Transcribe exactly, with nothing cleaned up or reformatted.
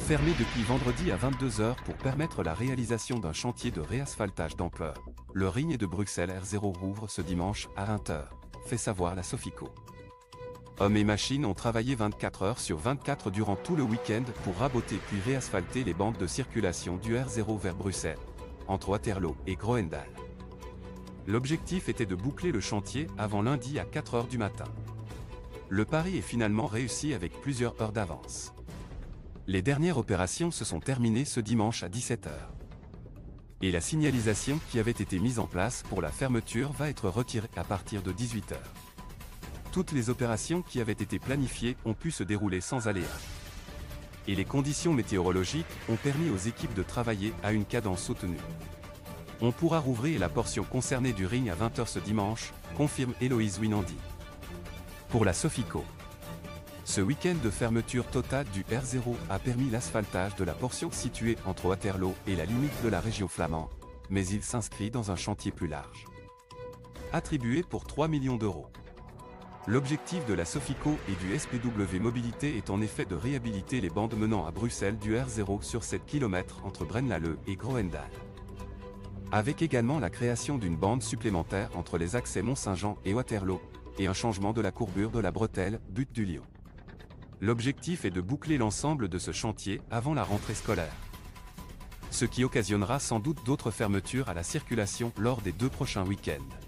Fermé depuis vendredi à vingt-deux heures pour permettre la réalisation d'un chantier de réasphaltage d'ampleur, le ring de Bruxelles R zéro rouvre ce dimanche à vingt heures, fait savoir la Sofico. Hommes et machines ont travaillé vingt-quatre heures sur vingt-quatre durant tout le week-end pour raboter puis réasphalter les bandes de circulation du R zéro vers Bruxelles, entre Waterloo et Groendaal. L'objectif était de boucler le chantier avant lundi à quatre heures du matin. Le pari est finalement réussi avec plusieurs heures d'avance. Les dernières opérations se sont terminées ce dimanche à dix-sept heures. Et la signalisation qui avait été mise en place pour la fermeture va être retirée à partir de dix-huit heures. Toutes les opérations qui avaient été planifiées ont pu se dérouler sans aléas. Et les conditions météorologiques ont permis aux équipes de travailler à une cadence soutenue. On pourra rouvrir la portion concernée du ring à vingt heures ce dimanche, confirme Héloïse Winandi. Pour la Sofico, ce week-end de fermeture totale du R zéro a permis l'asphaltage de la portion située entre Waterloo et la limite de la région flamande, mais il s'inscrit dans un chantier plus large. Attribué pour trois millions d'euros. L'objectif de la Sofico et du S P W Mobilité est en effet de réhabiliter les bandes menant à Bruxelles du R zéro sur sept kilomètres entre Braine-l'Alleud et Groendaal. Avec également la création d'une bande supplémentaire entre les accès Mont-Saint-Jean et Waterloo, et un changement de la courbure de la bretelle, but du Lion. L'objectif est de boucler l'ensemble de ce chantier avant la rentrée scolaire. Ce qui occasionnera sans doute d'autres fermetures à la circulation lors des deux prochains week-ends.